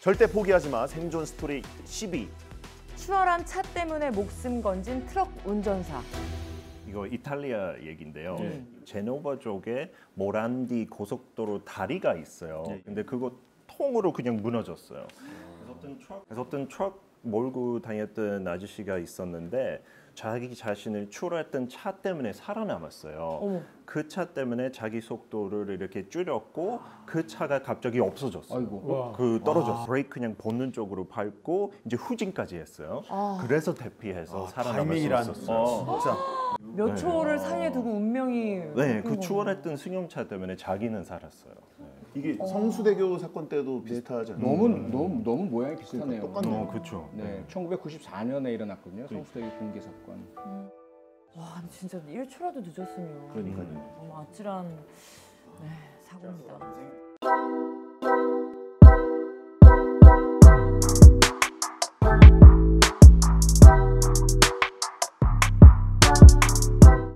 절대 포기하지 마. 생존 스토리 12. 추월한 차 때문에 목숨 건진 트럭 운전사. 이거 이탈리아 얘기인데요. 제노바 쪽에 모란디 고속도로 다리가 있어요. 근데 그거 통으로 그냥 무너졌어요. 그래서 어떤 트럭 몰고 다녔던 아저씨가 있었는데 자기 자신을 추월했던 차 때문에 살아남았어요. 그 차 때문에 자기 속도를 이렇게 줄였고 그 차가 갑자기 없어졌어요. 아이고. 떨어졌어요. 브레이크 그냥 본능 쪽으로 밟고 이제 후진까지 했어요. 그래서 대피해서 살아남을 수 있었어요. 진짜. 몇 초를 사이에 두고 운명이. 네, 그 추월했던 승용차 때문에 자기는 살았어요. 이게 성수대교 사건 때도 비슷하지 않나요? 너무 모양이 비슷하네요. 똑같네요. 그렇죠. 네, 1994년에 일어났거든요. 성수대교 붕괴 사건. 와, 진짜 1초라도 늦었으면. 그러니까요. 너무 아찔한 사고입니다.